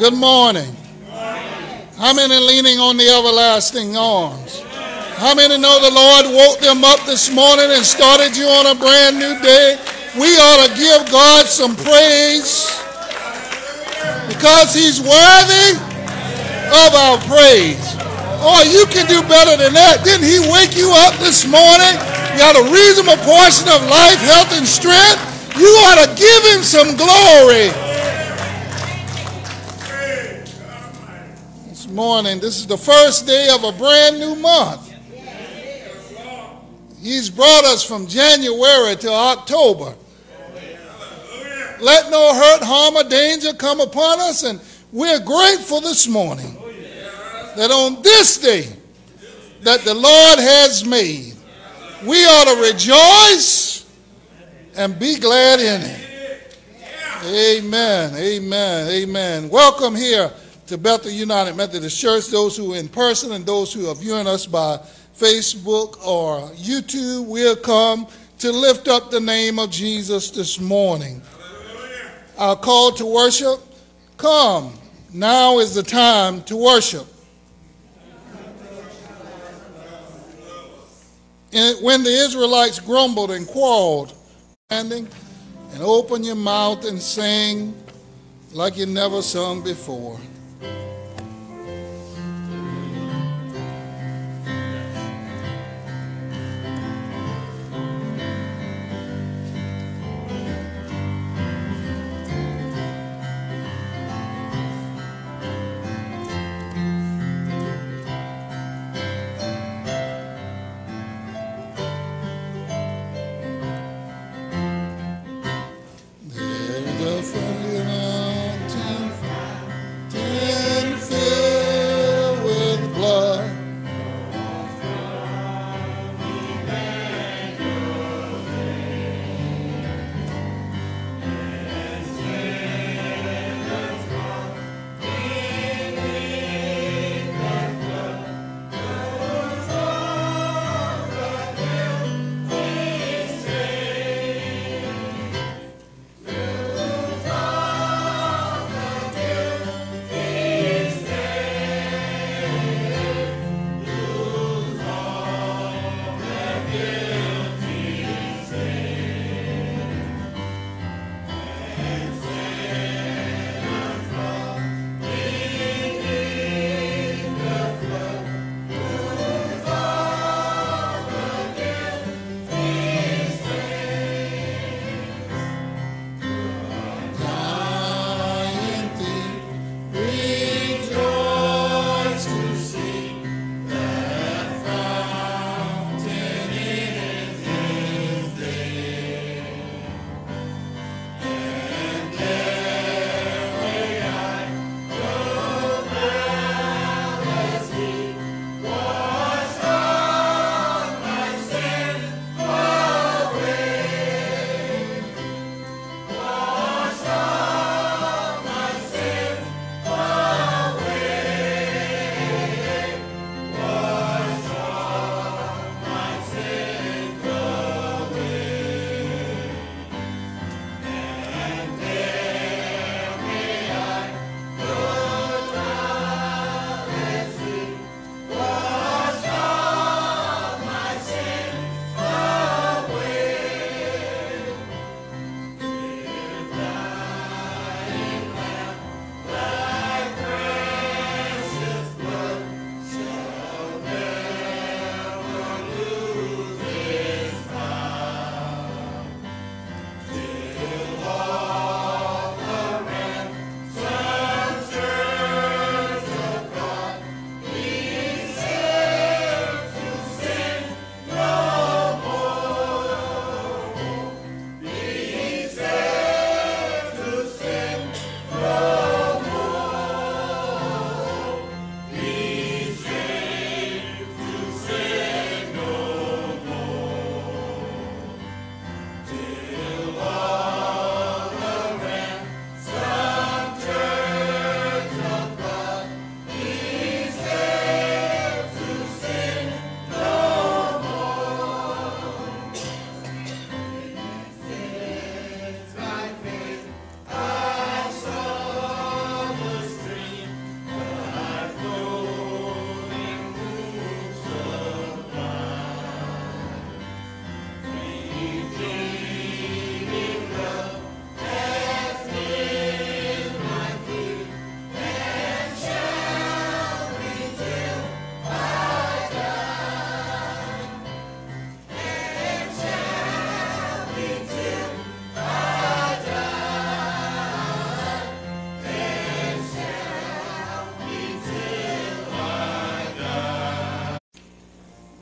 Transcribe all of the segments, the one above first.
Good morning. How many leaning on the everlasting arms? How many know the Lord woke them up this morning and started you on a brand new day? We ought to give God some praise because he's worthy of our praise. Oh, you can do better than that. Didn't he wake you up this morning? You got a reasonable portion of life, health, and strength. You ought to give him some glory. This morning, this is the first day of a brand new month. He's brought us from January to October. Let no hurt, harm, or danger come upon us, and we're grateful this morning that on this day that the Lord has made, we ought to rejoice and be glad in it. Amen, amen, amen. Welcome here to Bethel United Methodist Church, those who are in person and those who are viewing us by Facebook or YouTube. We'll come to lift up the name of Jesus this morning. Our call to worship, come, now is the time to worship. And when the Israelites grumbled and quarreled, standing and open your mouth and sing like you never sung before.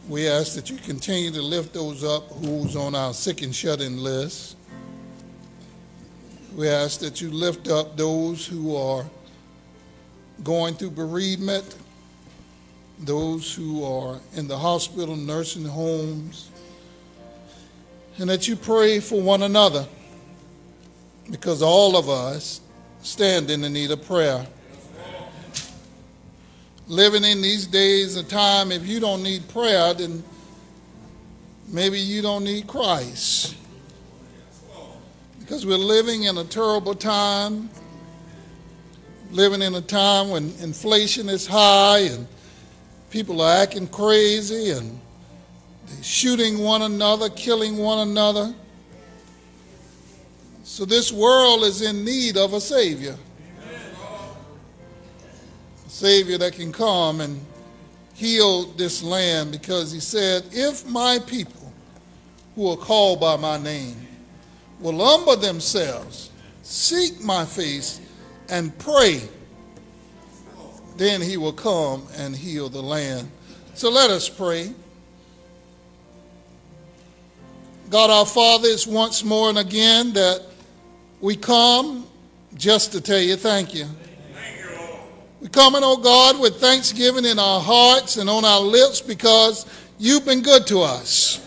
We ask that you continue to lift those up who's on our sick and shut-in list. We ask that you lift up those who are going through bereavement, those who are in the hospital, nursing homes, and that you pray for one another, because all of us stand in the need of prayer. Living in these days and time, if you don't need prayer, then maybe you don't need Christ. Because we're living in a terrible time, living in a time when inflation is high and people are acting crazy and they're shooting one another, killing one another. So this world is in need of a Savior. A Savior that can come and heal this land, because he said, if my people who are called by my name will humble themselves, seek my face, and pray, then he will come and heal the land. So let us pray. God our Father, it's once more and again that we come just to tell you thank you. Thank you, Lord. We come in, oh God, with thanksgiving in our hearts and on our lips, because you've been good to us.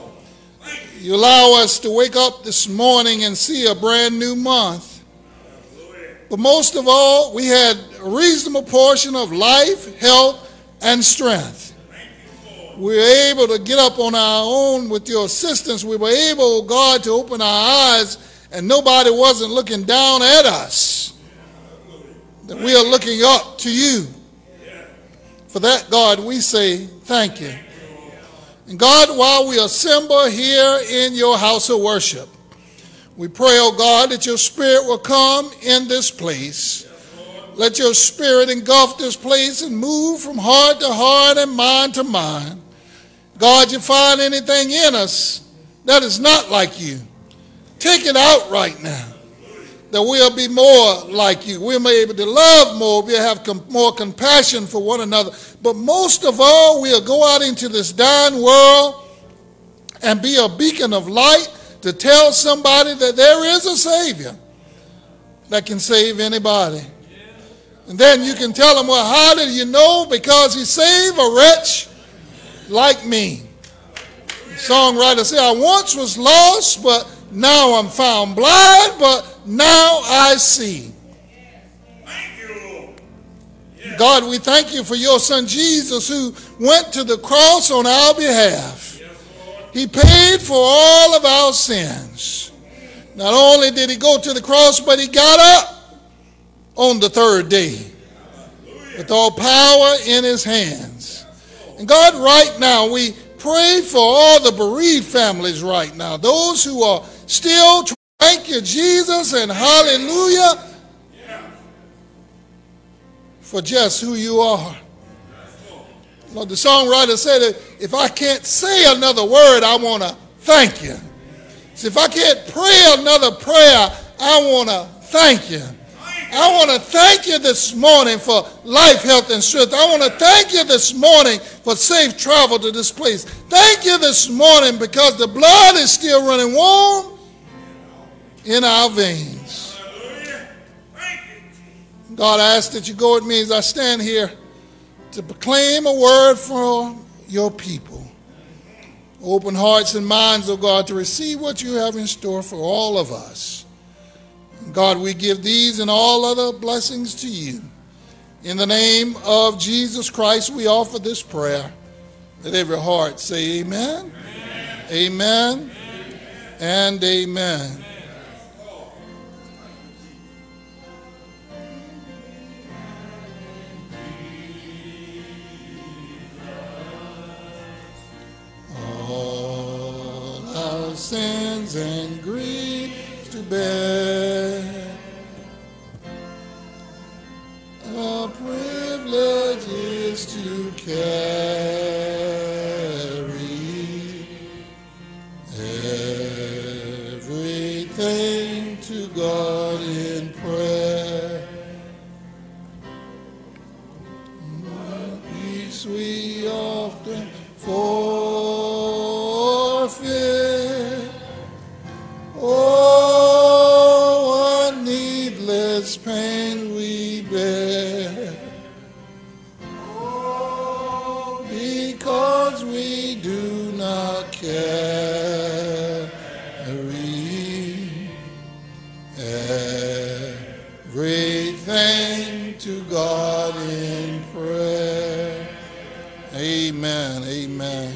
You allow us to wake up this morning and see a brand new month. But most of all, we had a reasonable portion of life, health, and strength. We were able to get up on our own with your assistance. We were able, oh God, to open our eyes, and nobody wasn't looking down at us. That we are looking up to you. For that, God, we say thank you. And God, while we assemble here in your house of worship, we pray, oh God, that your Spirit will come in this place. Let your Spirit engulf this place and move from heart to heart and mind to mind. God, you find anything in us that is not like you, take it out right now, that we'll be more like you. We'll be able to love more. We'll have more compassion for one another. But most of all, we'll go out into this dying world and be a beacon of light to tell somebody that there is a Savior that can save anybody. And then you can tell them, well, how did you know? Because he saved a wretch like me. The songwriter said, I once was lost, but now I'm found, blind, but now I see. Thank you, Lord. Yes. God, we thank you for your son Jesus, who went to the cross on our behalf. Yes, Lord. He paid for all of our sins. Not only did he go to the cross, but he got up on the third day with all power in his hands. And God, right now, we pray for all the bereaved families right now, those who are still trying. Thank you, Jesus, and hallelujah for just who you are. Lord, the songwriter said that if I can't say another word, I want to thank you. So if I can't pray another prayer, I want to thank you. I want to thank you this morning for life, health, and strength. I want to thank you this morning for safe travel to this place. Thank you this morning because the blood is still running warm in our veins. God, I ask that you go with me as I stand here to proclaim a word for your people. Open hearts and minds, oh God, to receive what you have in store for all of us. God, we give these and all other blessings to you. In the name of Jesus Christ, we offer this prayer. Let every heart say amen, amen, and amen. All our sins and griefs to bear, our privilege is to carry everything to God in prayer. Peace we often for burdens we do not carry. Everything to God in prayer. Amen, amen,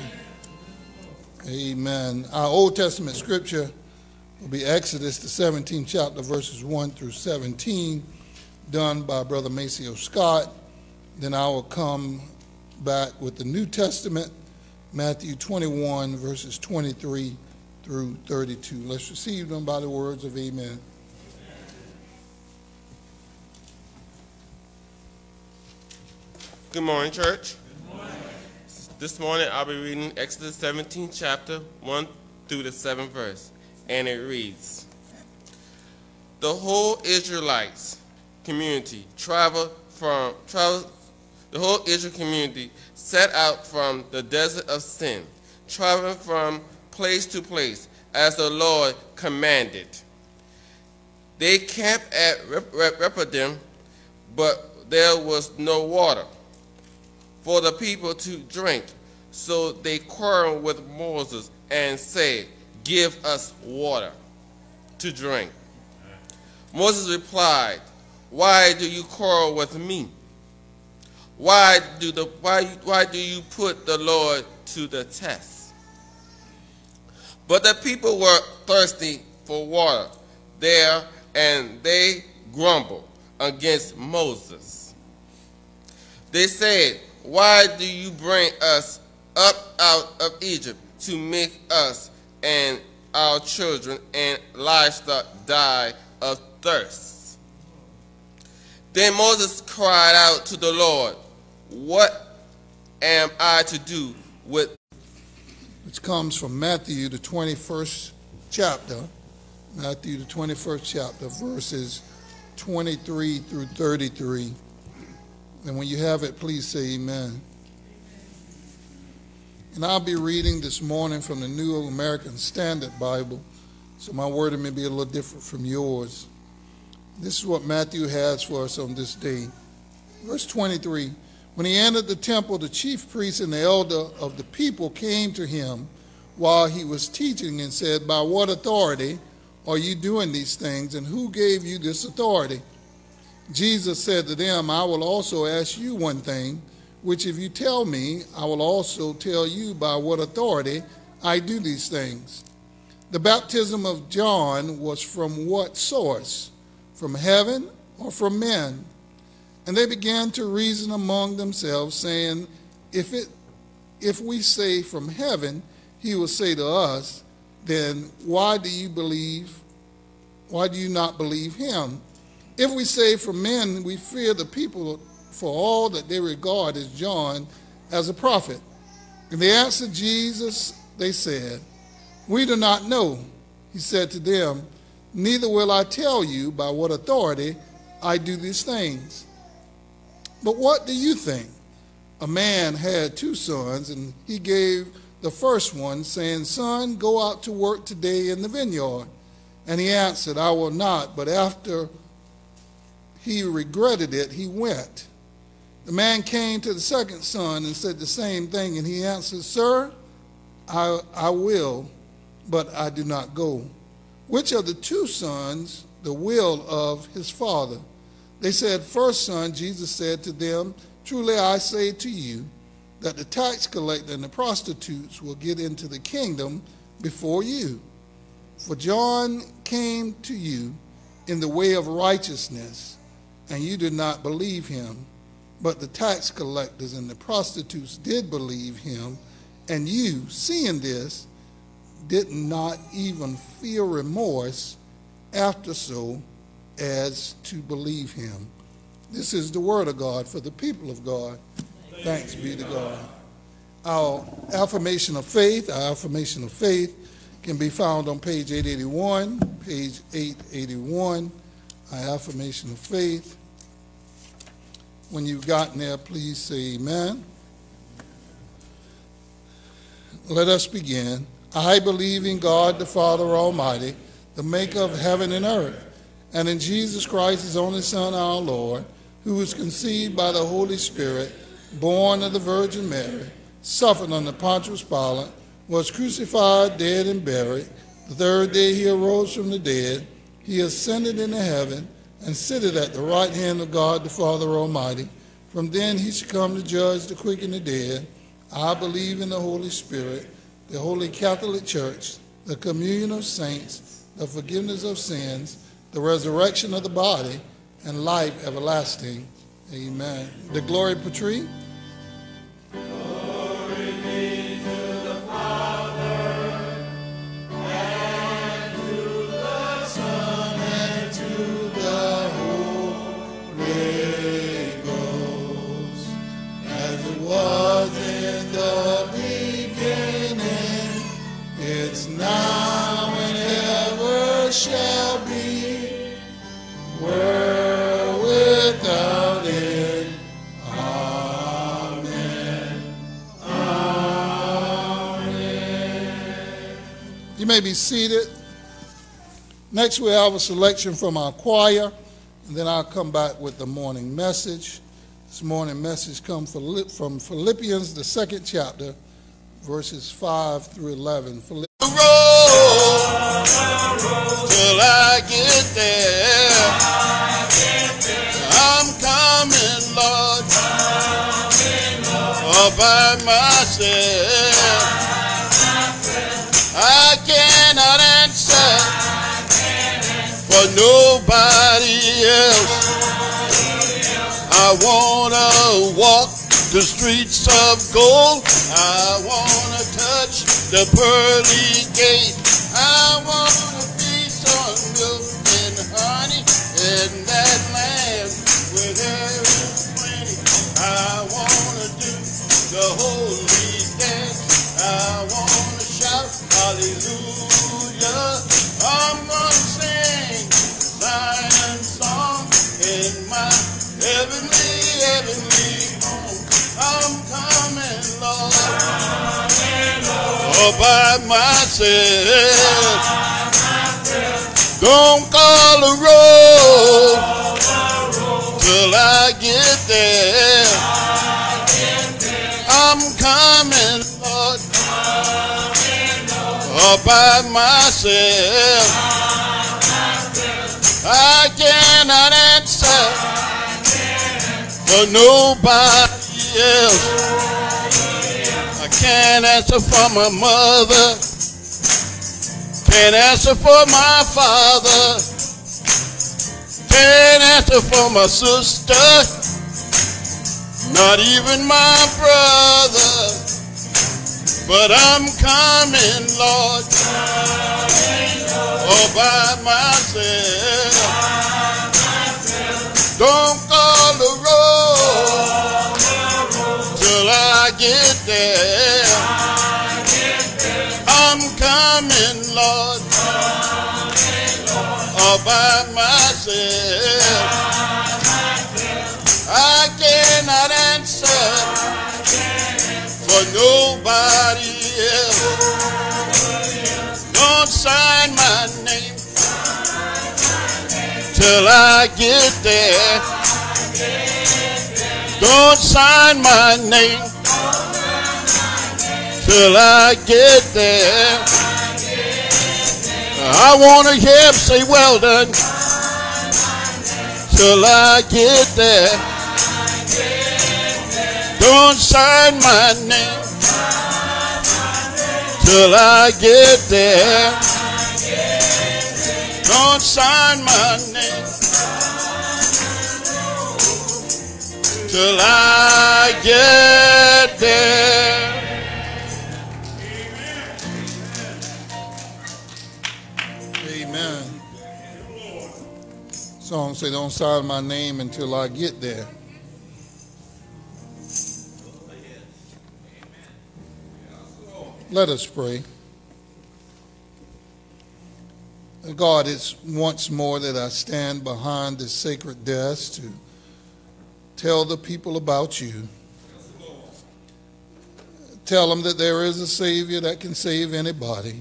amen. Our Old Testament scripture will be Exodus, the 17th chapter, verses 1 through 17, done by Brother Maceo Scott. Then I will come back with the New Testament, Matthew 21, verses 23 through 32. Let's receive them by the words of amen. Good morning, church. Good morning. This morning I'll be reading Exodus 17th chapter, 1 through the 7th verse. And it reads, the whole Israelites community the whole Israel community set out from the desert of Sin, traveling from place to place as the Lord commanded. They camped at Rephidim, but there was no water for the people to drink. So they quarreled with Moses and said, give us water to drink. Moses replied, why do you quarrel with me? Why do you put the Lord to the test? But the people were thirsty for water there, and they grumbled against Moses. They said, why do you bring us up out of Egypt to make us and our children and livestock die of thirst? Then Moses cried out to the Lord, what am I to do with? Which comes from Matthew, the 21st chapter, Matthew, the 21st chapter, verses 23 through 33. And when you have it, please say amen. And I'll be reading this morning from the New American Standard Bible, so my wording may be a little different from yours. This is what Matthew has for us on this day. Verse 23, when he entered the temple, the chief priest and the elder of the people came to him while he was teaching and said, by what authority are you doing these things, and who gave you this authority? Jesus said to them, I will also ask you one thing, which if you tell me, I will also tell you by what authority I do these things. The baptism of John was from what source? From heaven or from men? And they began to reason among themselves, saying, if we say from heaven, he will say to us, then why do you not believe him? If we say from men, we fear the people for all that they regard as John as a prophet. And they answered Jesus, they said, we do not know. He said to them, neither will I tell you by what authority I do these things. But what do you think? A man had 2 sons, and he gave the first one, saying, son, go out to work today in the vineyard. And he answered, I will not. But after he regretted it, he went. The man came to the second son and said the same thing, and he answered, sir, I will, but I do not go. Which of the 2 sons the will of his father? They said, first son. Jesus said to them, truly I say to you, that the tax collector and the prostitutes will get into the kingdom before you. For John came to you in the way of righteousness, and you did not believe him. But the tax collectors and the prostitutes did believe him, and you, seeing this, did not even feel remorse after so as to believe him. This is the word of God for the people of God. Thanks be to God. Our affirmation of faith can be found on page 881, page 881, our affirmation of faith. When you've gotten there, please say amen. Let us begin. I believe in God the Father Almighty, the maker of heaven and earth, and in Jesus Christ, his only Son, our Lord, who was conceived by the Holy Spirit, born of the Virgin Mary, suffered under Pontius Pilate, was crucified, dead, and buried. The third day he arose from the dead. He ascended into heaven and sitteth at the right hand of God the Father Almighty. From then he shall come to judge the quick and the dead. I believe in the Holy Spirit, the Holy Catholic Church, the communion of saints, the forgiveness of sins, the resurrection of the body, and life everlasting. Amen. The Glory Patri. Glory be to the Father, and to the Son, and to the Holy Ghost, as it was in the beginning, it's now and ever shall be, world without end. Amen. Amen. You may be seated. Next we have a selection from our choir, and then I'll come back with the morning message. This morning message comes from Philippians, the 2nd chapter, verses 5 through 11. Till I get there, I'm coming, Lord, all by myself. I cannot answer for nobody else. I wanna walk the streets of gold. I wanna touch the pearly gate. I wanna be some milk and honey in that land where there is plenty. I wanna do the holy dance. I wanna shout hallelujah. I'm gonna sing Zion's song in my heavenly home. I'm coming, Lord, all by myself. Don't call the road till I get there. I'm coming, Lord, all by myself. I cannot answer for nobody else. I can't answer for my mother, can't answer for my father, can't answer for my sister, not even my brother. But I'm coming, Lord, all by myself. Don't call the road till I get there. I'm coming, Lord, all by myself. I cannot answer for nobody else. Don't sign my name till I get there. Don't sign my name till I get there. I want to hear him say, well done, till I get there. Don't sign my name till I get there. Don't sign my name till I get there. Amen. Song say, don't sign my name until I get there. Let us pray. God, it's once more that I stand behind this sacred desk to tell the people about you. Tell them that there is a Savior that can save anybody.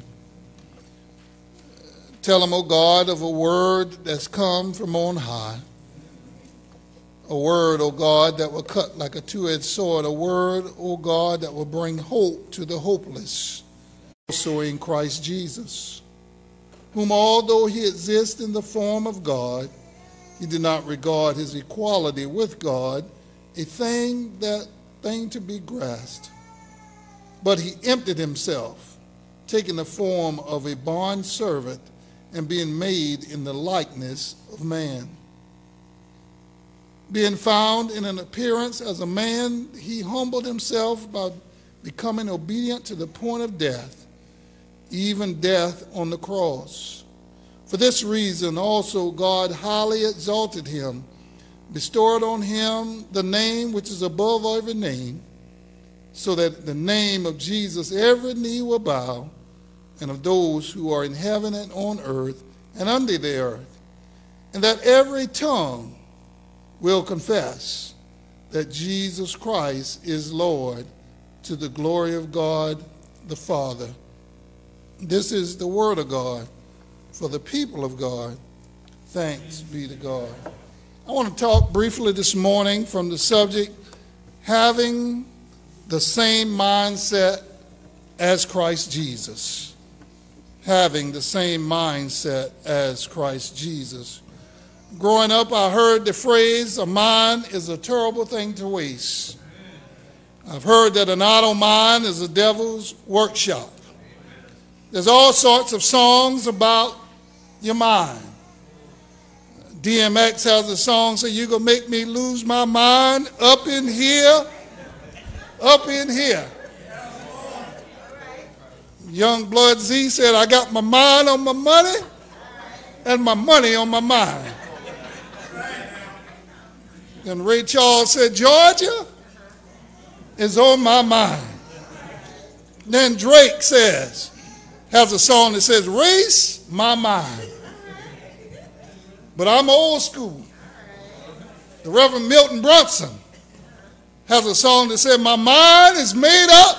Tell them, oh God, of a word that's come from on high. A word, O God, that will cut like a two-edged sword. A word, O God, that will bring hope to the hopeless. Also in Christ Jesus, whom although he exists in the form of God, he did not regard his equality with God a thing to be grasped. But he emptied himself, taking the form of a bondservant and being made in the likeness of man. Being found in an appearance as a man, he humbled himself by becoming obedient to the point of death, even death on the cross. For this reason also God highly exalted him, bestowed on him the name which is above every name, so that the name of Jesus every knee will bow, and of those who are in heaven and on earth and under the earth, and that every tongue will confess that Jesus Christ is Lord, to the glory of God the Father. This is the word of God for the people of God. Thanks be to God. I want to talk briefly this morning from the subject, having the same mindset as Christ Jesus. Having the same mindset as Christ Jesus. Growing up, I heard the phrase, a mind is a terrible thing to waste. I've heard that an idle mind is a devil's workshop. There's all sorts of songs about your mind. DMX has a song saying, you're going to make me lose my mind up in here, up in here. Young Blood Z said, I got my mind on my money and my money on my mind. And Ray Charles said, Georgia is on my mind. Then Drake has a song that says, race my mind. But I'm old school. The Reverend Milton Brunson has a song that says, my mind is made up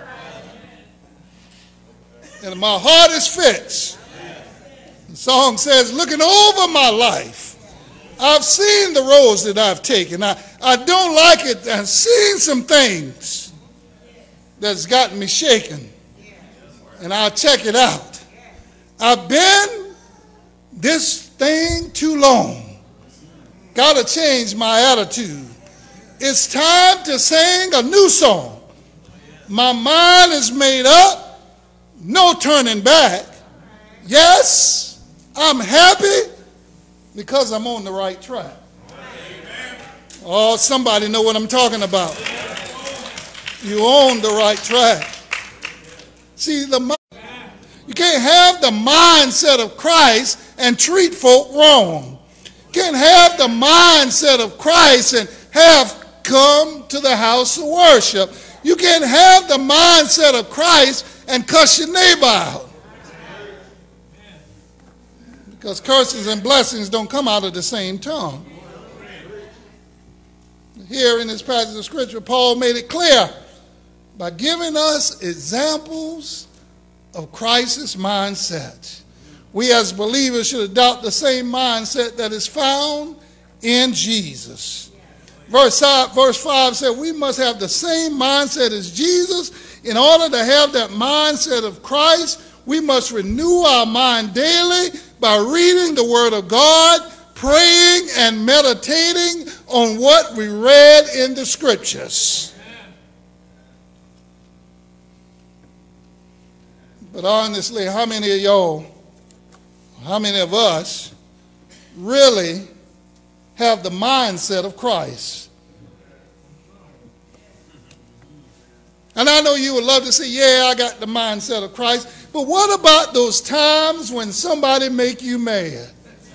and my heart is fixed. The song says, looking over my life, I've seen the roads that I've taken. I don't like it. I've seen some things that's gotten me shaken. And I'll check it out. I've been this thing too long. Got to change my attitude. It's time to sing a new song. My mind is made up. No turning back. Yes, I'm happy because I'm on the right track. Oh, somebody know what I'm talking about. You're on the right track. See, you can't have the mindset of Christ and treat folk wrong. You can't have the mindset of Christ and have come to the house of worship. You can't have the mindset of Christ and cuss your neighbor out. Because curses and blessings don't come out of the same tongue. Here in this passage of Scripture, Paul made it clear by giving us examples of Christ's mindset. We as believers should adopt the same mindset that is found in Jesus. Verse 5 said we must have the same mindset as Jesus. In order to have that mindset of Christ, we must renew our mind daily by reading the Word of God, praying and meditating on what we read in the Scriptures. But honestly, how many of y'all, how many of us really have the mindset of Christ? And I know you would love to say, yeah, I got the mindset of Christ. But what about those times when somebody make you mad?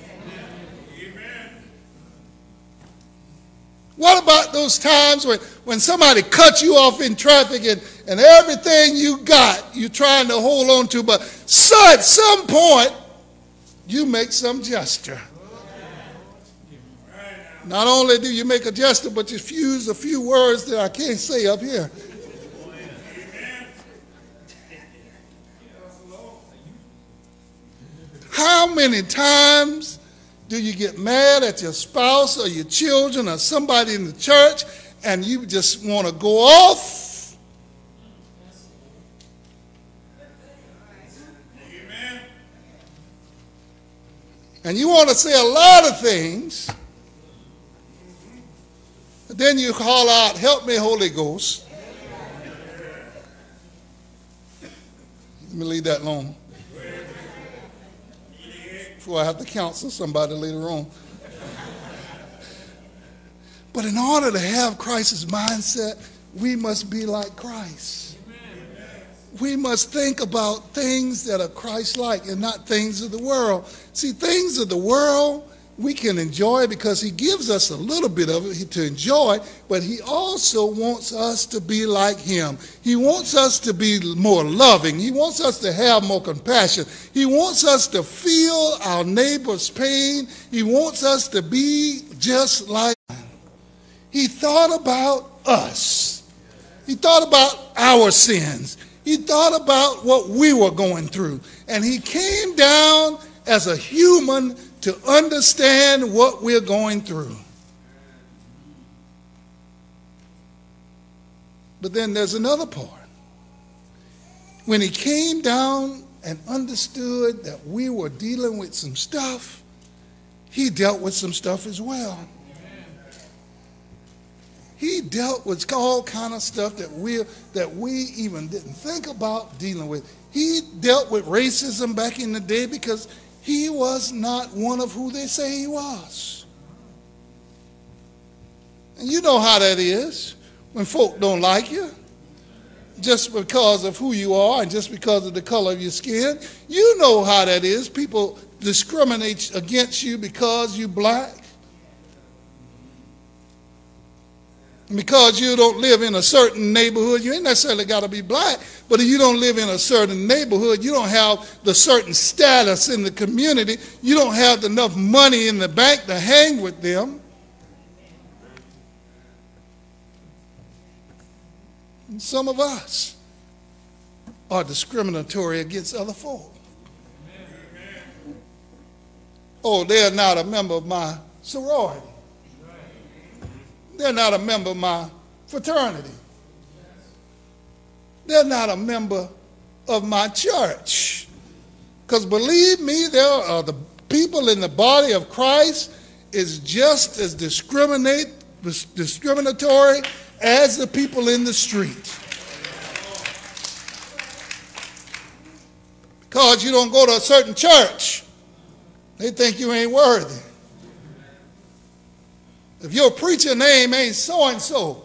What about those times when somebody cuts you off in traffic and everything you got you're trying to hold on to, but so at some point you make some gesture. Not only do you make a gesture, but you fuse a few words that I can't say up here. How many times Do you get mad at your spouse or your children or somebody in the church and you just want to go off? Amen. And you want to say a lot of things, but then you call out, "Help me, Holy Ghost." Let me leave that alone before I have to counsel somebody later on. But in order to have Christ's mindset, we must be like Christ. We must think about things that are Christ-like and not things of the world. See, things of the world we can enjoy because he gives us a little bit of it to enjoy, but he also wants us to be like him. He wants us to be more loving. He wants us to have more compassion. He wants us to feel our neighbor's pain. He wants us to be just like him. He thought about us. He thought about our sins. He thought about what we were going through. And he came down as a human to understand what we're going through. But then there's another part. When he came down and understood that we were dealing with some stuff, he dealt with some stuff as well. He dealt with all kind of stuff that we even didn't think about dealing with. He dealt with racism back in the day because he was not one of who they say he was. And you know how that is when folk don't like you just because of who you are and just because of the color of your skin. You know how that is. People discriminate against you because you're black. Because you don't live in a certain neighborhood, you ain't necessarily got to be black, but if you don't live in a certain neighborhood, you don't have the certain status in the community, you don't have enough money in the bank to hang with them. And some of us are discriminatory against other folk. Oh, they're not a member of my sorority. They're not a member of my fraternity. They're not a member of my church. Because believe me, there are the people in the body of Christ is just as discriminatory as the people in the street. Because you don't go to a certain church, they think you ain't worthy. If your preacher name ain't so-and-so.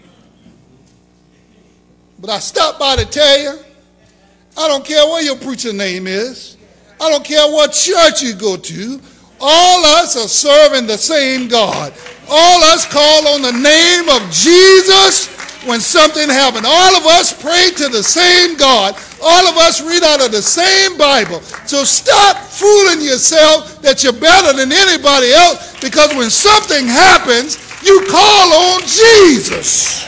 But I stopped by to tell you, I don't care what your preacher name is. I don't care what church you go to. All us are serving the same God. All us call on the name of Jesus when something happened. All of us pray to the same God. All of us read out of the same Bible. So stop fooling yourself that you're better than anybody else, because when something happens, you call on Jesus.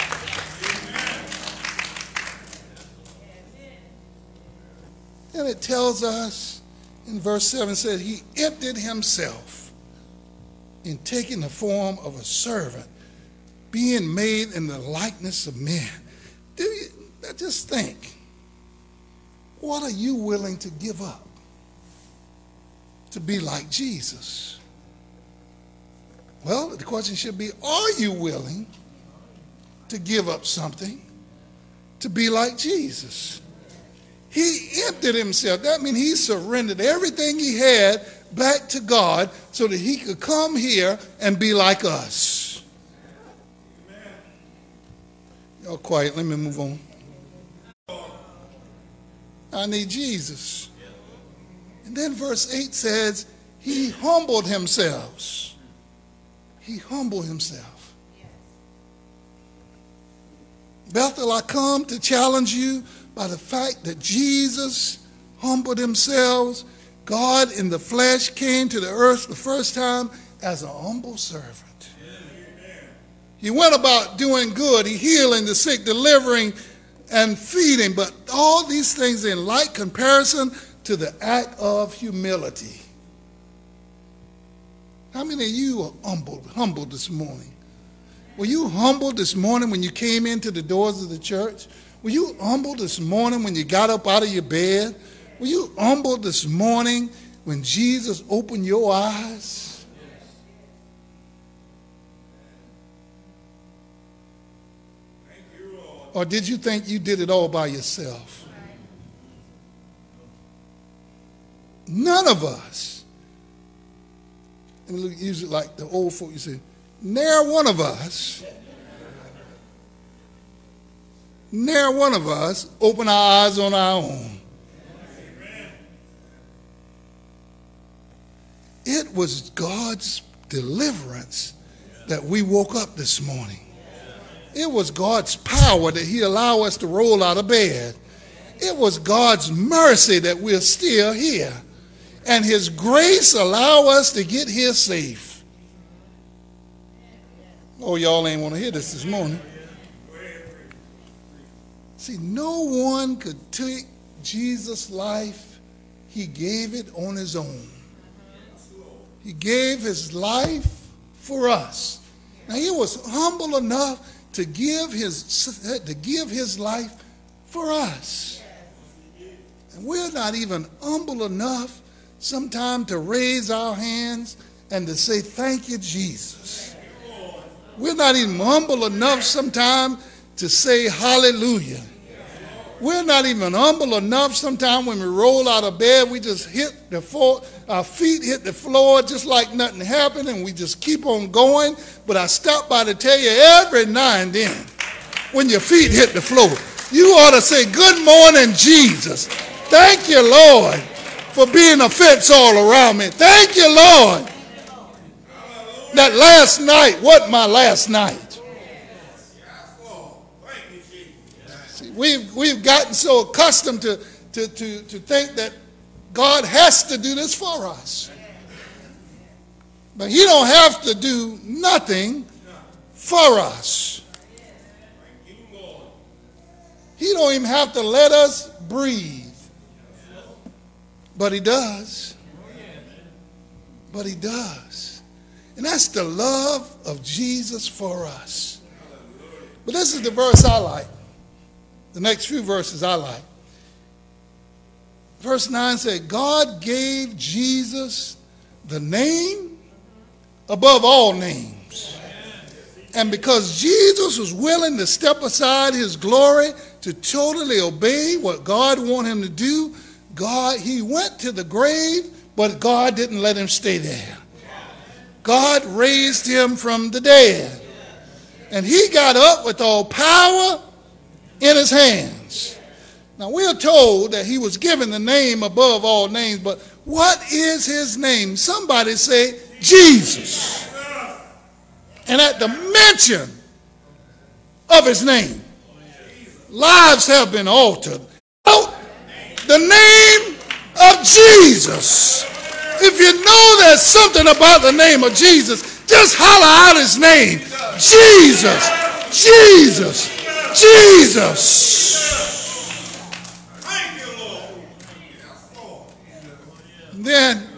And it tells us in verse 7, said he emptied himself in taking the form of a servant, being made in the likeness of men. Just think. What are you willing to give up to be like Jesus? Well, the question should be, are you willing to give up something to be like Jesus? He emptied himself. That means he surrendered everything he had back to God so that he could come here and be like us. Y'all quiet. Let me move on. I need Jesus. And then verse 8 says, he humbled himself. He humbled himself. Bethel, I come to challenge you by the fact that Jesus humbled himself. God in the flesh came to the earth the first time as a humble servant. He went about doing good. He healing the sick, delivering and feeding, but all these things in light comparison to the act of humility. How many of you are humble this morning? Were you humble this morning when you came into the doors of the church? Were you humble this morning when you got up out of your bed? Were you humble this morning when Jesus opened your eyes? Or did you think you did it all by yourself? None of us. And use it like the old folk, you say, ne'er one of us open our eyes on our own. It was God's deliverance that we woke up this morning. It was God's power that he allowed us to roll out of bed. It was God's mercy that we're still here. And his grace allow us to get here safe. Oh, y'all ain't want to hear this morning. See, no one could take Jesus' life. He gave it on his own. He gave his life for us. Now, he was humble enough to give his life for us. And we're not even humble enough sometimes to raise our hands and to say, thank you, Jesus. We're not even humble enough sometimes to say hallelujah. We're not even humble enough sometimes when we roll out of bed, we just hit the floor, our feet hit the floor just like nothing happened, and we just keep on going. But I stop by to tell you, every now and then, when your feet hit the floor, you ought to say, good morning, Jesus. Thank you, Lord, for being a fence all around me. Thank you, Lord, that last night wasn't my last night. See, we've gotten so accustomed to think that God has to do this for us. But he don't have to do nothing for us. He don't even have to let us breathe. But he does. But he does. And that's the love of Jesus for us. But this is the verse I like. The next few verses I like. Verse 9 said, God gave Jesus the name above all names. And because Jesus was willing to step aside his glory to totally obey what God wanted him to do, he went to the grave, but God didn't let him stay there. God raised him from the dead. And he got up with all power in his hands. Now, we're told that he was given the name above all names, but what is his name? Somebody say, Jesus. And at the mention of his name, lives have been altered. The name of Jesus. If you know there's something about the name of Jesus, just holler out his name. Jesus. Jesus. Jesus. Thank you, Lord. And then,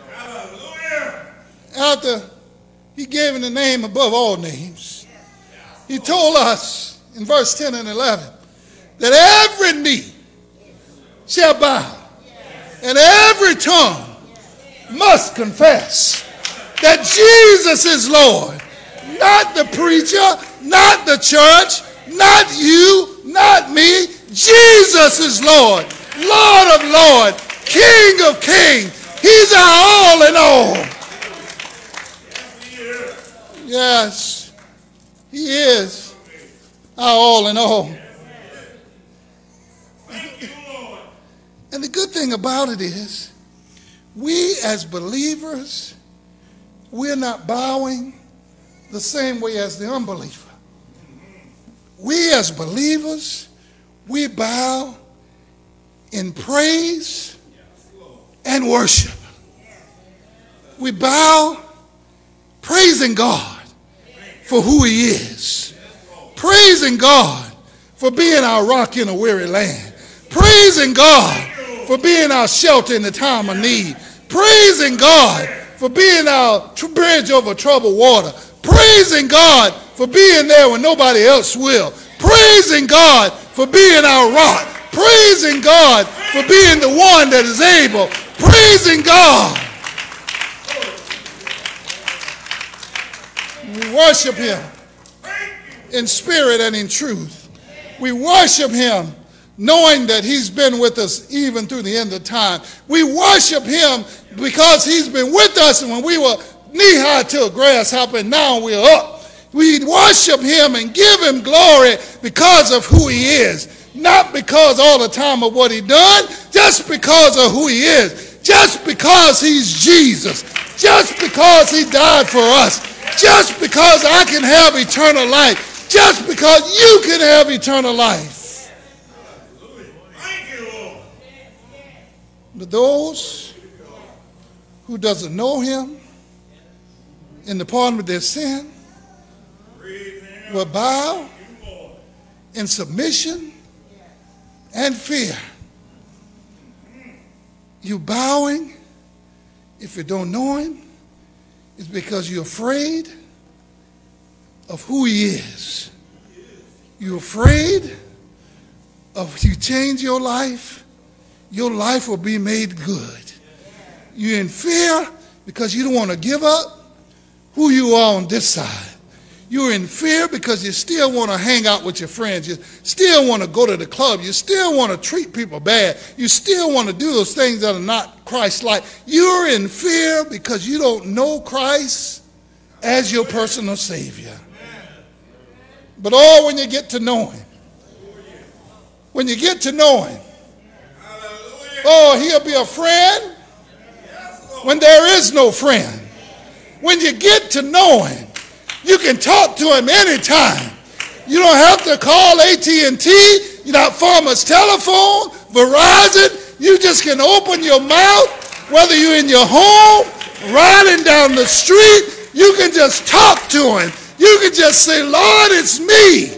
after he gave him the name above all names, he told us in verse 10 and 11 that every knee shall bow and every tongue must confess that Jesus is Lord. Not the preacher, not the church, not you, not me. Jesus is Lord, Lord of Lords, King of Kings. He's our all in all. Yes, he is our all in all. And the good thing about it is, we as believers, we're not bowing the same way as the unbeliever. We as believers, we bow in praise and worship. We bow praising God for who he is. Praising God for being our rock in a weary land. Praising God for being our shelter in the time of need. Praising God for being our bridge over troubled water. Praising God for being there when nobody else will. Praising God for being our rock. Praising God for being the one that is able. Praising God. We worship him in spirit and in truth. We worship him knowing that he's been with us even through the end of time. We worship him because he's been with us when we were knee-high to a grasshopper and now we're up. We worship him and give him glory because of who he is. Not because all the time of what he done, just because of who he is. Just because he's Jesus. Just because he died for us. Just because I can have eternal life. Just because you can have eternal life. Thank you, Lord. But those who doesn't know him in the pardon of their sin will bow in submission and fear. You bowing, if you don't know him, is because you're afraid of who he is. You're afraid of if you change your life will be made good. You're in fear because you don't want to give up who you are on this side. You're in fear because you still want to hang out with your friends. You still want to go to the club. You still want to treat people bad. You still want to do those things that are not Christ-like. You're in fear because you don't know Christ as your personal Savior. But when you get to know him, when you get to know him, he'll be a friend when there is no friend. When you get to know him, you can talk to him anytime. You don't have to call AT&T, you're not Farmers Telephone, Verizon. You just can open your mouth, whether you're in your home, riding down the street, you can just talk to him. You can just say, Lord, it's me.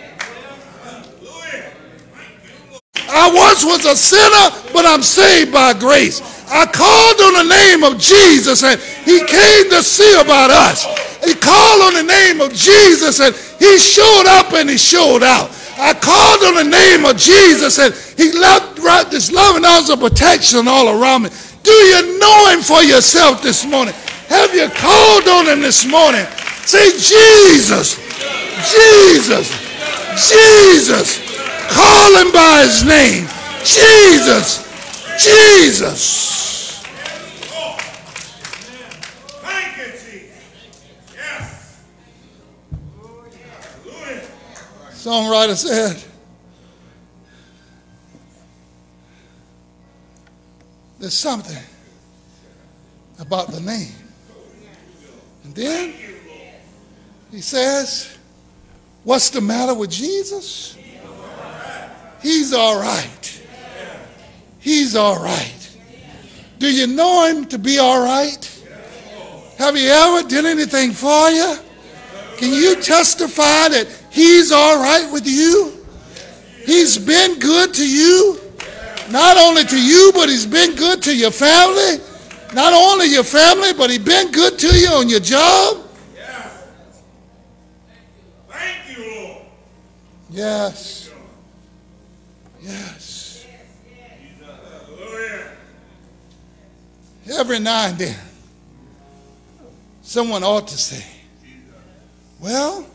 I once was a sinner, but I'm saved by grace. I called on the name of Jesus, and he came to see about us. He called on the name of Jesus, and he showed up and he showed out. I called on the name of Jesus, and he wrapped this loving arms of protection all around me. Do you know him for yourself this morning? Have you called on him this morning? Say, Jesus, Jesus, Jesus. Call him by his name. Jesus, Jesus. Thank you, Jesus. Yes. Hallelujah. Songwriter said, there's something about the name. And then he says, what's the matter with Jesus? He's all right. He's all right. Do you know him to be all right? Have you ever done anything for you? Can you testify that he's all right with you? He's been good to you. Not only to you, but he's been good to your family. Not only your family, but he's been good to you on your job. Thank you, Lord. Yes. Yes. Hallelujah. Every now and then, someone ought to say, well,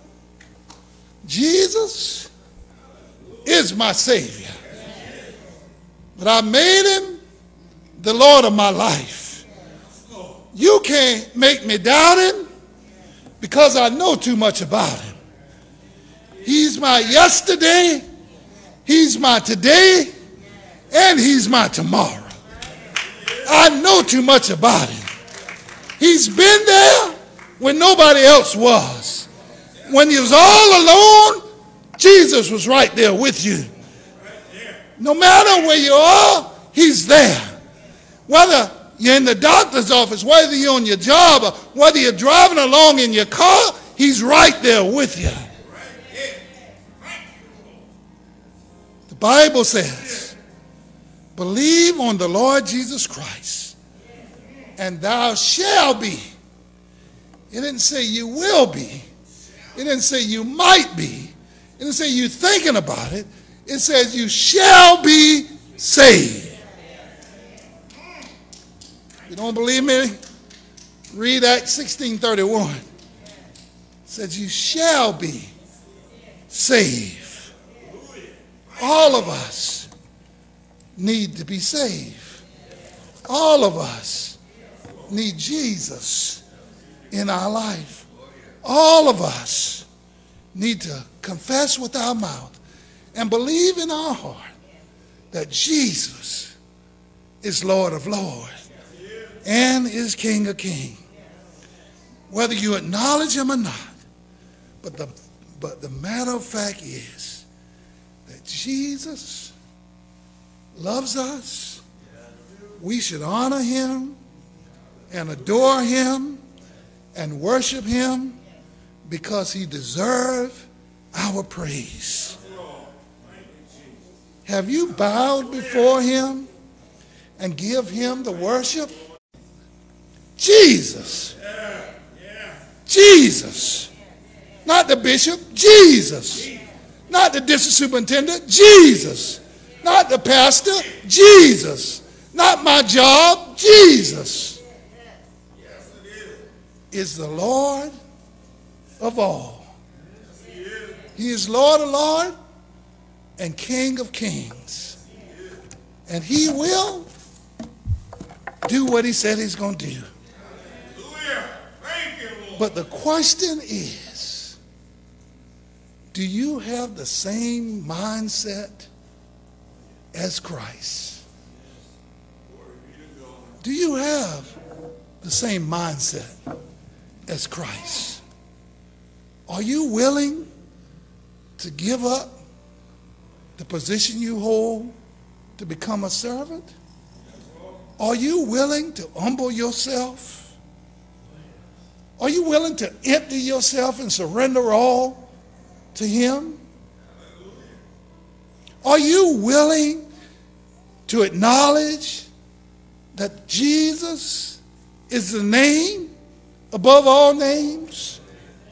Jesus is my Savior, but I made him the Lord of my life. You can't make me doubt him because I know too much about him. He's my yesterday, he's my today, and he's my tomorrow. I know too much about him. He's been there when nobody else was. When you was all alone, Jesus was right there with you. No matter where you are, he's there. Whether you're in the doctor's office, whether you're on your job, or whether you're driving along in your car, he's right there with you. The Bible says, believe on the Lord Jesus Christ, and thou shalt be. It didn't say you will be. It didn't say you might be. It didn't say you thinking about it. It says you shall be saved. You don't believe me? Read Acts 16:31. It says you shall be saved. All of us need to be saved. All of us need Jesus in our life. All of us need to confess with our mouth and believe in our heart that Jesus is Lord of lords and is King of kings. Whether you acknowledge him or not, but the matter of fact is that Jesus loves us. We should honor him and adore him and worship him because he deserves our praise. Have you bowed before him and give him the worship? Jesus. Jesus. Not the bishop, Jesus. Not the district superintendent, Jesus. Not the pastor, Jesus. Not my job, Jesus. Is the Lord of all. He is Lord of lords and King of kings. And he will do what he said he's going to do. But the question is, do you have the same mindset as Christ? Do you have the same mindset as Christ? Are you willing to give up the position you hold to become a servant? Are you willing to humble yourself? Are you willing to empty yourself and surrender all to him? Are you willing to acknowledge that Jesus is the name above all names?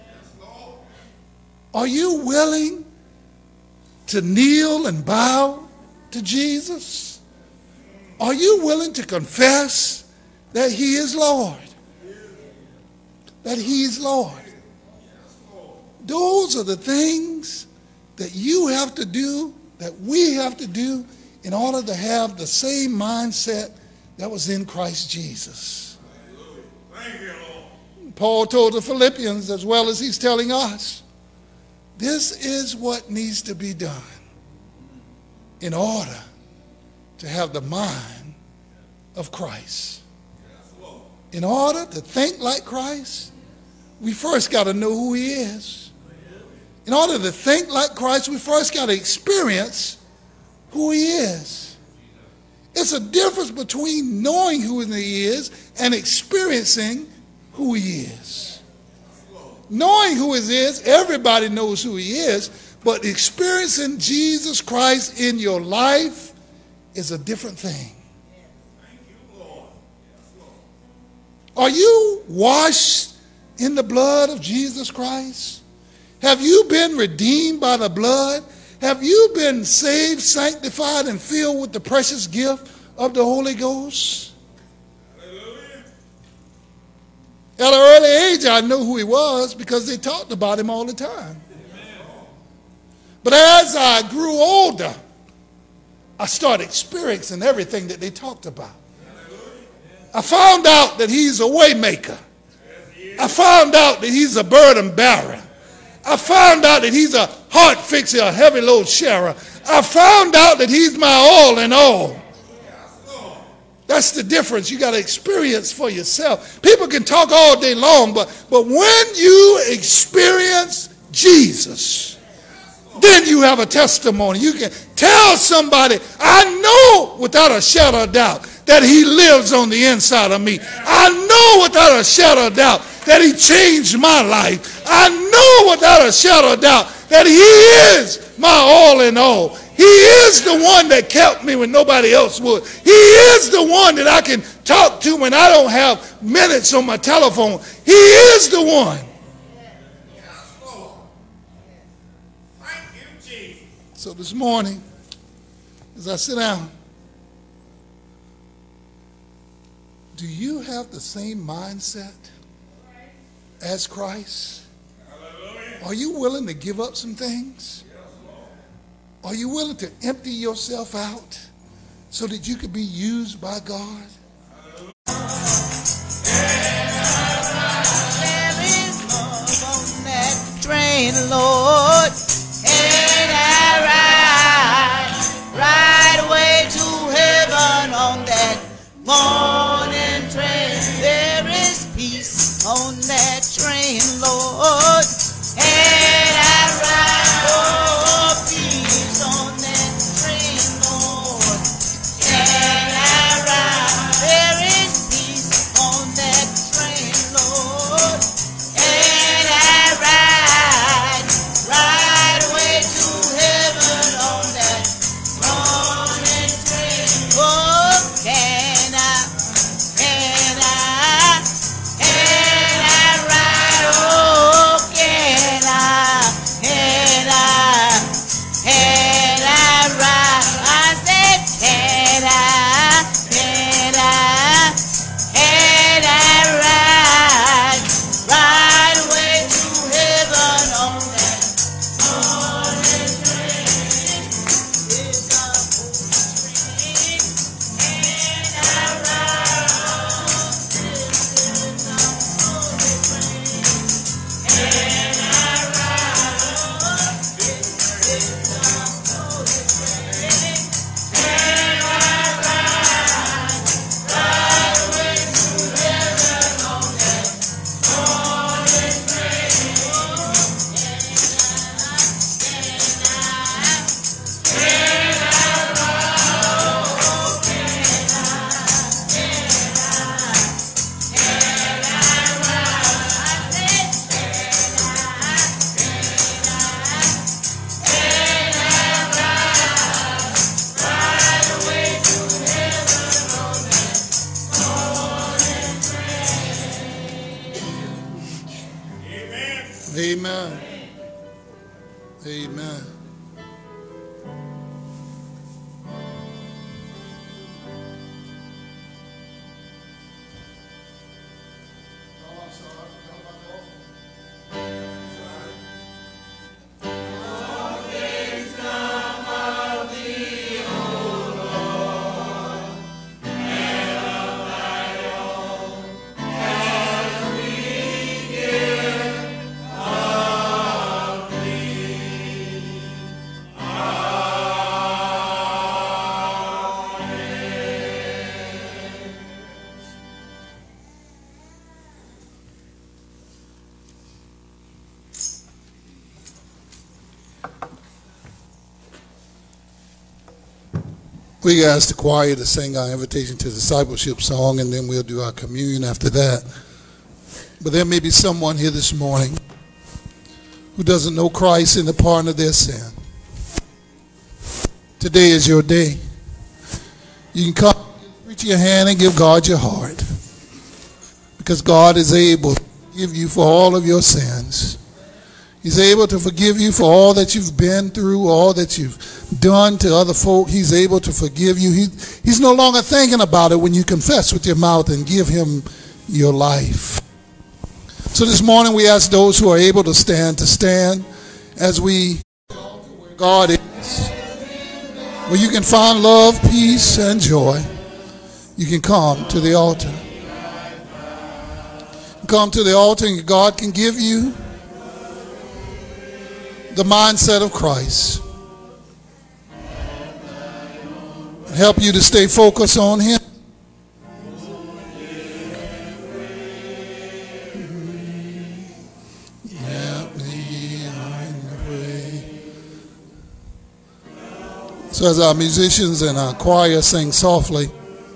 Are you willing to kneel and bow to Jesus? Are you willing to confess that he is Lord? That he is Lord. Those are the things that you have to do, that we have to do in order to have the same mindset that was in Christ Jesus. Thank you, Lord. Paul told the Philippians, as well as he's telling us, this is what needs to be done in order to have the mind of Christ. In order to think like Christ, we first got to know who he is. In order to think like Christ, we first got to experience who he is. It's a difference between knowing who he is and experiencing who he is. Knowing who he is, everybody knows who he is, but experiencing Jesus Christ in your life is a different thing. Are you washed in the blood of Jesus Christ? Have you been redeemed by the blood? Have you been saved, sanctified, and filled with the precious gift of the Holy Ghost? Hallelujah. At an early age, I knew who he was because they talked about him all the time. But as I grew older, I started experiencing everything that they talked about. I found out that he's a way maker. I found out that he's a burden bearer. I found out that he's a heart fixer, a heavy load sharer. I found out that he's my all in all. That's the difference. You got to experience for yourself. People can talk all day long, but when you experience Jesus, then you have a testimony. You can tell somebody, I know without a shadow of doubt that he lives on the inside of me. I know without a shadow of doubt that he changed my life. I know without a shadow of doubt that he is my all in all. He is the one that kept me when nobody else would. He is the one that I can talk to when I don't have minutes on my telephone. He is the one. Thank you, Jesus. So this morning, as I sit down, do you have the same mindset as Christ? Hallelujah. Are you willing to give up some things? Are you willing to empty yourself out so that you could be used by God? There is love on that train, Lord, and I ride away to heaven on that morning train. There is peace on that train, Lord, and I ride, oh, peace on that train, Lord, and I ride. There is peace on that train, Lord, and I ride away to heaven on that morning train. Oh, can I ride? Oh, can I ride? I said, can I ride away to heaven on that morning train? It's a train, and I ride. This is a train, and I ride. This is a train, and I ride away to heaven on that morning train. Amen. Amen. We ask the choir to sing our invitation to discipleship song, and then we'll do our communion after that. But there may be someone here this morning who doesn't know Christ in the pardon of their sin. Today is your day. You can come, reach your hand and give God your heart, because God is able to forgive you for all of your sins. He's able to forgive you for all that you've been through, all that you've done to other folk. He's able to forgive you. He's no longer thinking about it when you confess with your mouth and give him your life. So this morning we ask those who are able to stand as we where God is, where you can find love, peace, and joy. You can come to the altar. Come to the altar and God can give you the mindset of Christ. Help you to stay focused on him. So as our musicians and our choir sing softly,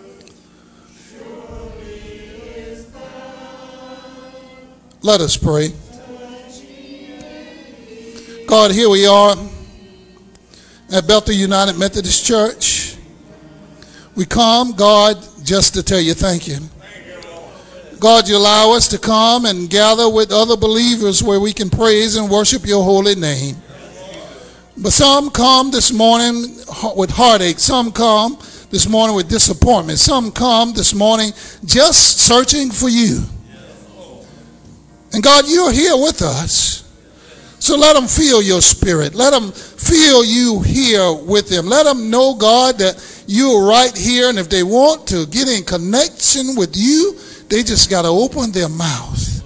let us pray. God, here we are at Bethel United Methodist Church. We come, God, just to tell you thank you. God, you allow us to come and gather with other believers where we can praise and worship your holy name. But some come this morning with heartache. Some come this morning with disappointment. Some come this morning just searching for you. And God, you're here with us. So let them feel your spirit. Let them feel you here with them. Let them know, God, that you're right here. And if they want to get in connection with you, they just got to open their mouth.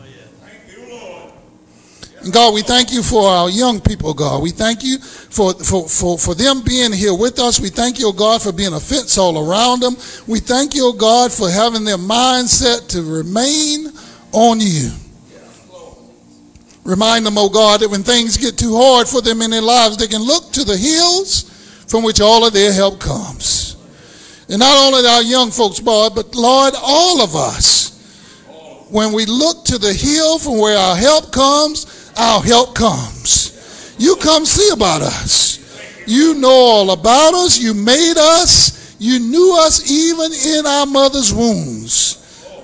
And God, we thank you for our young people, God. We thank you for them being here with us. We thank you, God, for being a fence all around them. We thank you, God, for having their mindset to remain on you. Remind them, oh God, that when things get too hard for them in their lives, they can look to the hills from which all of their help comes. And not only our young folks, but Lord, all of us, when we look to the hill from where our help comes. You come see about us. You know all about us. You made us. You knew us even in our mother's wombs.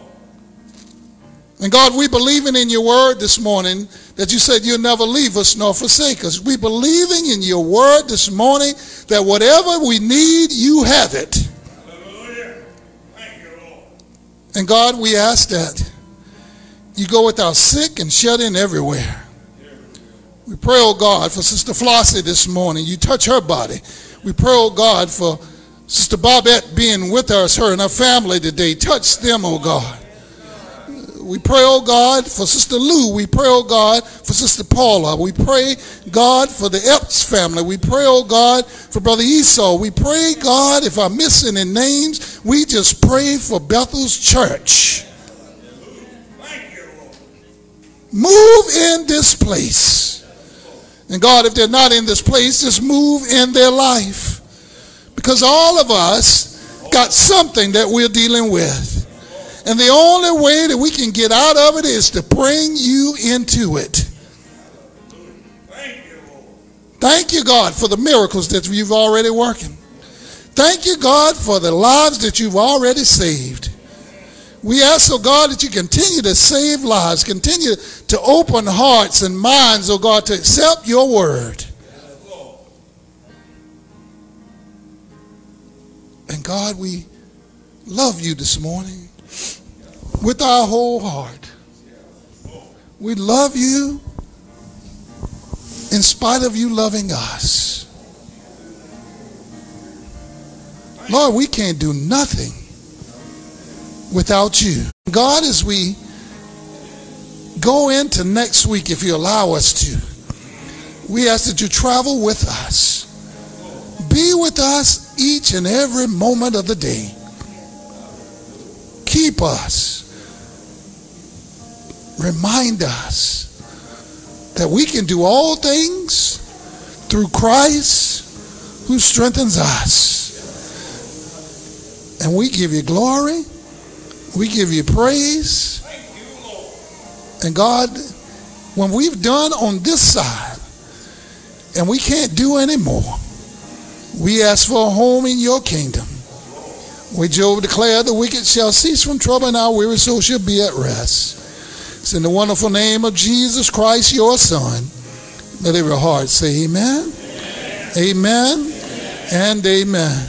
And God, we believing in your word this morning that you said you'll never leave us nor forsake us. We believing in your word this morning that whatever we need, you have it. Hallelujah. Thank you, Lord. And God, we ask that you go with our sick and shut in everywhere. We pray, oh God, for Sister Flossie this morning. You touch her body. We pray, oh God, for Sister Bobette being with us, her and her family today. Touch them, oh God. We pray, oh God, for Sister Lou. We pray, oh God, for Sister Paula. We pray, God, for the Epps family. We pray, oh God, for Brother Esau. We pray, God, if I'm missing in names, we just pray for Bethel's church. Move in this place. And God, if they're not in this place, just move in their life. Because all of us got something that we're dealing with. And the only way that we can get out of it is to bring you into it. Thank you, God, for the miracles that you've already working. Thank you, God, for the lives that you've already saved. We ask, oh God, that you continue to save lives, continue to open hearts and minds, oh God, to accept your word. And God, we love you this morning with our whole heart. We love you in spite of you loving us. Lord, we can't do nothing without you. God, as we go into next week, if you allow us to, we ask that you travel with us. Be with us each and every moment of the day. Keep us. Remind us that we can do all things through Christ who strengthens us. And we give you glory. We give you praise. And God, when we've done on this side and we can't do any more, we ask for a home in your kingdom. Where Job declared, the wicked shall cease from trouble and our weary soul shall be at rest. It's in the wonderful name of Jesus Christ, your Son. Let every heart say amen. Amen. Amen. And amen.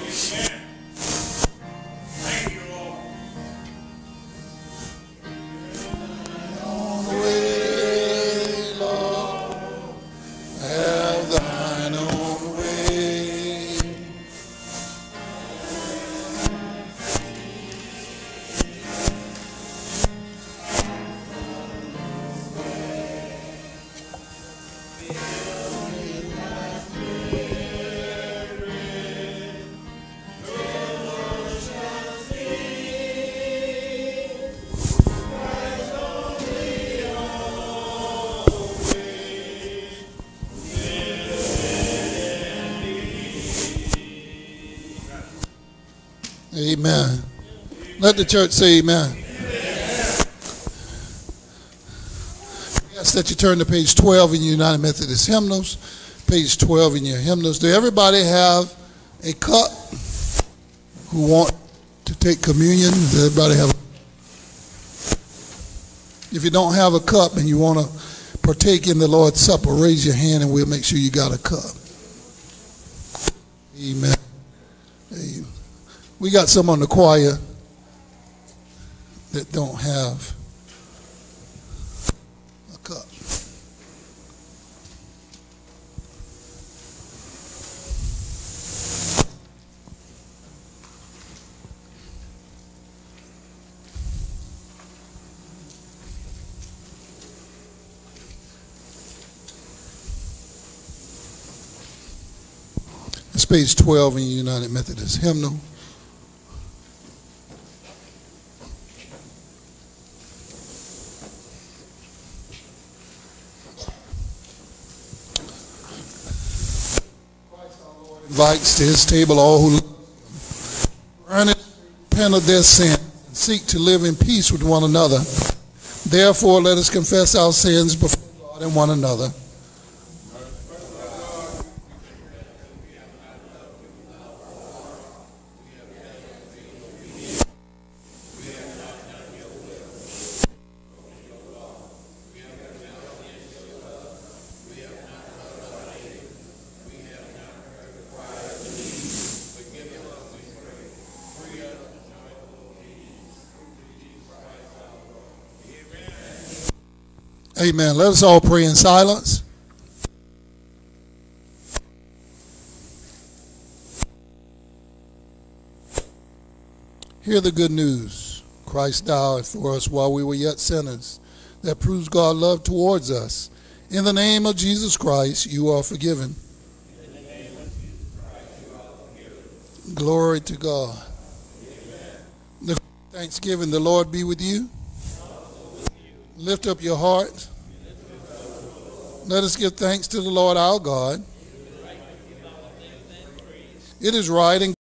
Amen. Let the church say amen. We ask that you turn to page 12 in United Methodist Hymnals. Page 12 in your hymnals. Do everybody have a cup who want to take communion? Does everybody have a... If you don't have a cup and you want to partake in the Lord's Supper, raise your hand and we'll make sure you got a cup. Amen. Amen. We got some on the choir that don't have a cup. It's page 12 in your United Methodist hymnal. Invites to his table all who earnestly repent of their sin and seek to live in peace with one another. Therefore, let us confess our sins before God and one another. Amen. Let us all pray in silence. Hear the good news. Christ died for us while we were yet sinners. That proves God's love towards us. In the name of Jesus Christ, you are forgiven. In the name of Jesus Christ, you are forgiven. Glory to God. Amen. The Thanksgiving, the Lord be with you. Lift up your heart. Let us give thanks to the Lord our God. It is right and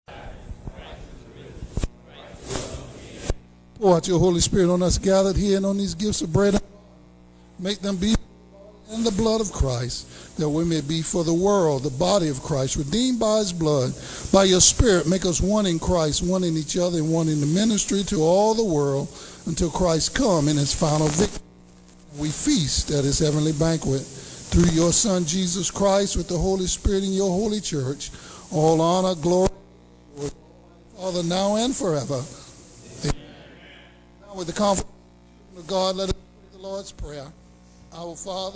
pour out your Holy Spirit on us gathered here and on these gifts of bread. Make them be in the blood of Christ, that we may be for the world, the body of Christ, redeemed by his blood. By your Spirit, make us one in Christ, one in each other, and one in the ministry to all the world until Christ come in his final victory. We feast at his heavenly banquet through your Son, Jesus Christ, with the Holy Spirit in your holy church. All honor, glory, Father, now and forever. Amen. Now with the confidence of God, let us pray the Lord's Prayer. Our Father,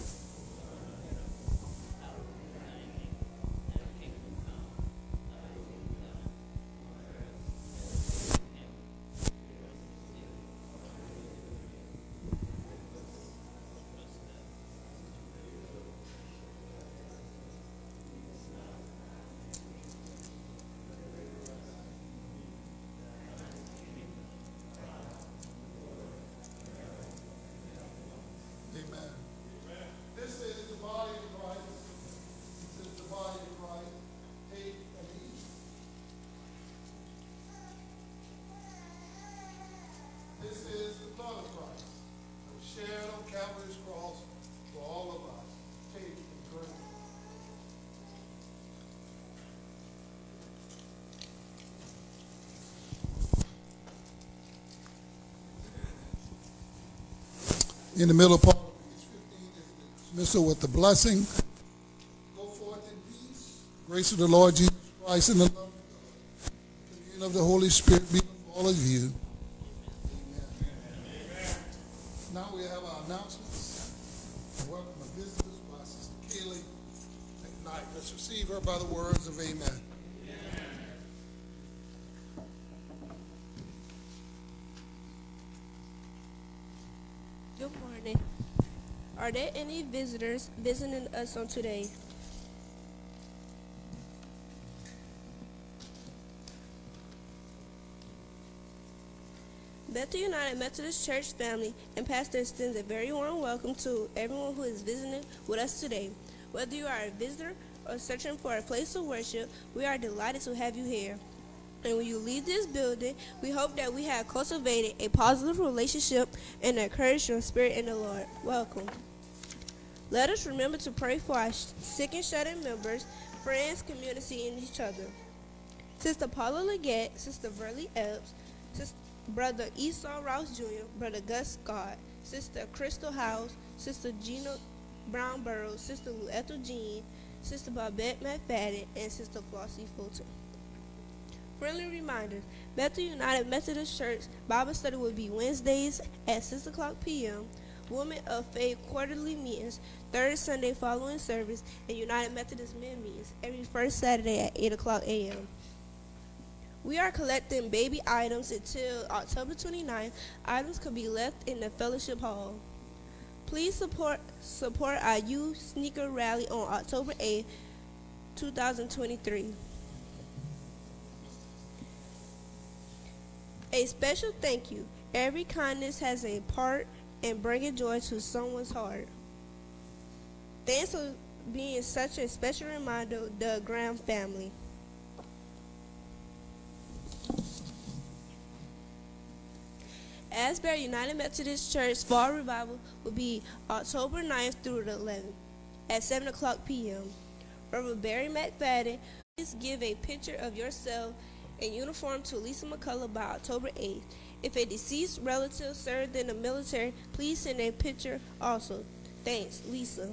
in the middle part of page 15 is the dismissal with the blessing. Go forth in peace. Grace of the Lord Jesus Christ and the love of God. The communion of the Holy Spirit be with all of you. Amen. Now we have our announcements. Welcome our visitors by Sister Kaylee McKnight. Let's receive her by the words of amen. Good morning. Are there any visitors visiting us on today? Bethel United Methodist Church family and pastor extends a very warm welcome to everyone who is visiting with us today. Whether you are a visitor or searching for a place of worship, we are delighted to have you here. And when you leave this building, we hope that we have cultivated a positive relationship and encouraged your spirit in the Lord. Welcome. Let us remember to pray for our sick and shut-in members, friends, community, and each other. Sister Paula Leggett, Sister Verly Epps, Brother Esau Rouse Jr., Brother Gus Scott, Sister Crystal House, Sister Gina Brown Burrows, Sister Lou Ethel Jean, Sister Bobette McFadden, and Sister Flossie Fulton. Friendly reminder, Bethel United Methodist Church Bible study will be Wednesdays at 6 o'clock p.m., Women of Faith quarterly meetings, third Sunday following service, and United Methodist Men meetings every first Saturday at 8 o'clock a.m. We are collecting baby items until October 29th. Items could be left in the fellowship hall. Please support our youth sneaker rally on October 8th, 2023. A special thank you. Every kindness has a part in bringing joy to someone's heart. Thanks for being such a special reminder of the Graham family. Asbury United Methodist Church Fall Revival will be October 9th through the 11th at 7 o'clock p.m. Reverend Barry McFadden, please give a picture of yourself in uniform to Lisa McCullough by October 8th. If a deceased relative served in the military, please send a picture also. Thanks, Lisa.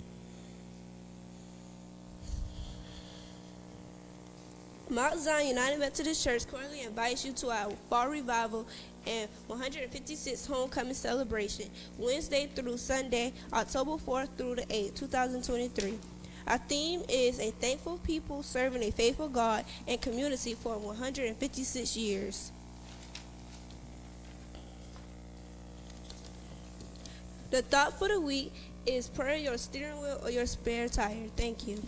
Mount Zion United Methodist Church currently invites you to our Fall Revival and 156th Homecoming Celebration, Wednesday through Sunday, October 4th through the 8th, 2023. Our theme is a thankful people serving a faithful God and community for 156 years. The thought for the week is pray your steering wheel or your spare tire. Thank you.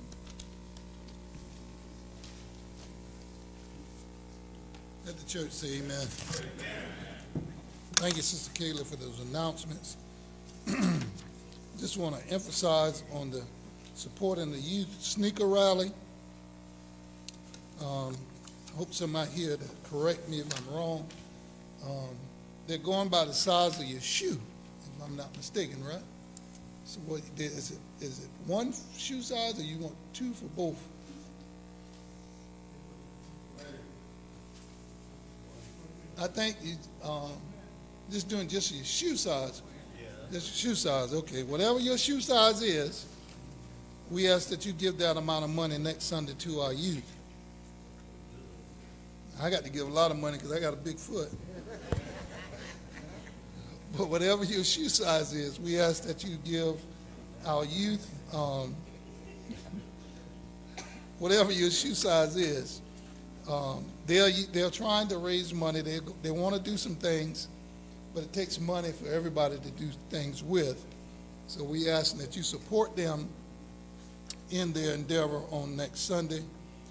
Let the church say amen. Thank you, Sister Kayla, for those announcements. Just want to emphasize on the supporting the youth sneaker rally. I hope somebody here to correct me if I'm wrong. They're going by the size of your shoe, if I'm not mistaken, right? So what is it one shoe size or you want two for both? I think you just doing just your shoe size. Just your shoe size, okay. Whatever your shoe size is, we ask that you give that amount of money next Sunday to our youth. I got to give a lot of money because I got a big foot. But whatever your shoe size is, we ask that you give our youth, whatever your shoe size is. They're trying to raise money. They want to do some things, but it takes money for everybody to do things with. So we ask that you support them in their endeavor on next Sunday.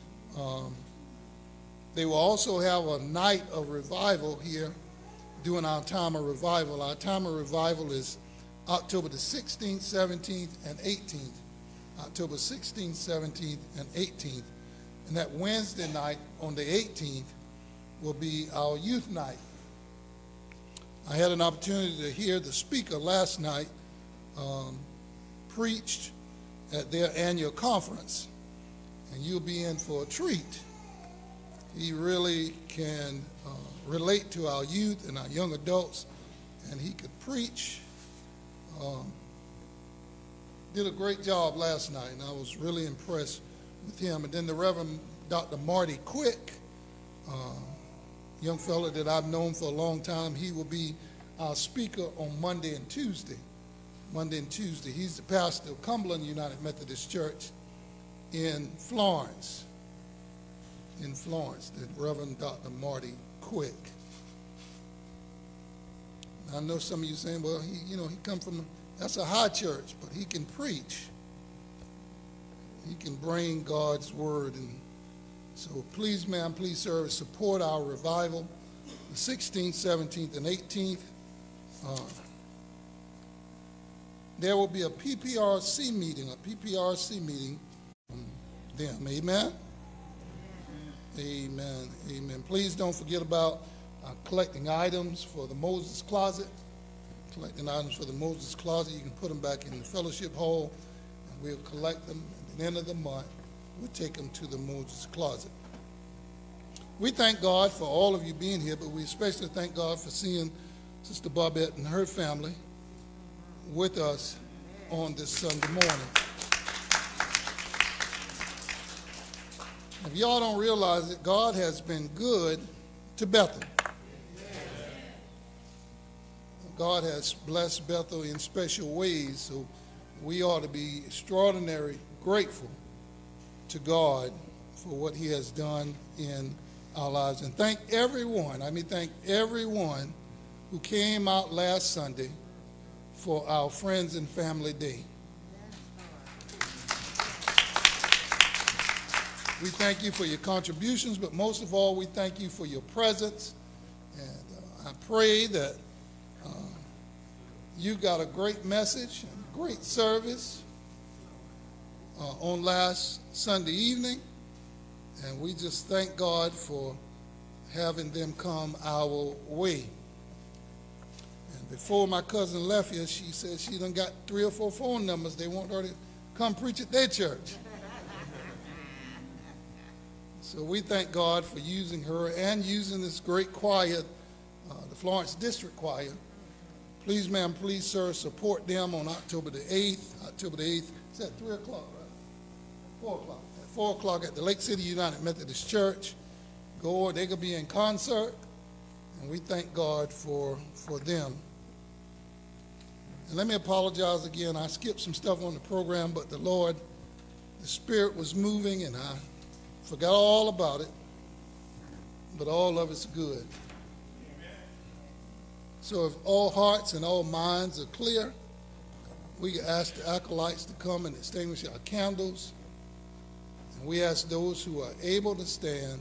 They will also have a night of revival here during our time of revival. Our time of revival is October the 16th, 17th, and 18th. October 16th, 17th, and 18th. And that Wednesday night on the 18th will be our youth night. I had an opportunity to hear the speaker last night preached at their annual conference, and you'll be in for a treat. He really can relate to our youth and our young adults, and he could preach. Did a great job last night, and I was really impressed with him. And then the Reverend Dr. Marty Quick, young fellow that I've known for a long time, he will be our speaker on Monday and Tuesday. Monday and Tuesday. He's the pastor of Cumberland United Methodist Church in Florence. In Florence, the Reverend Dr. Marty Quick. I know some of you saying, well, he come from, that's a high church, but he can preach. He can bring God's word. And so please, ma'am, please, sir, support our revival, the 16th, 17th, and 18th. There will be a PPRC meeting from them. Amen? Amen. Amen. Please don't forget about collecting items for the Moses Closet. collecting items for the Moses Closet. You can put them back in the fellowship hall, and we'll collect them. At the end of the month, we'll take them to the Moses Closet. We thank God for all of you being here, but we especially thank God for seeing Sister Barbette and her family with us on this Sunday morning. If y'all don't realize it, God has been good to Bethel. God has blessed Bethel in special ways, so we ought to be extraordinarily grateful to God for what he has done in our lives. And thank everyone who came out last Sunday for our Friends and Family Day. We thank you for your contributions, but most of all, we thank you for your presence. And I pray that you got a great message, a great service on last Sunday evening. And we just thank God for having them come our way. And before my cousin left here, she said she done got 3 or 4 phone numbers. They want her to come preach at their church. So we thank God for using her and using this great choir, the Florence District Choir. Please, ma'am, please, sir, support them on October the 8th. October the 8th, it's at 3 o'clock, right? 4 o'clock. At 4 o'clock at the Lake City United Methodist Church. Go, they could be in concert, and we thank God for them. And let me apologize again. I skipped some stuff on the program, but the Spirit was moving, and I forgot all about it, but all of it's good. So if all hearts and all minds are clear, we can ask the acolytes to come and extinguish our candles. And we ask those who are able to stand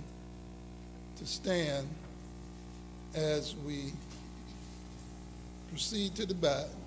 as we proceed to the back.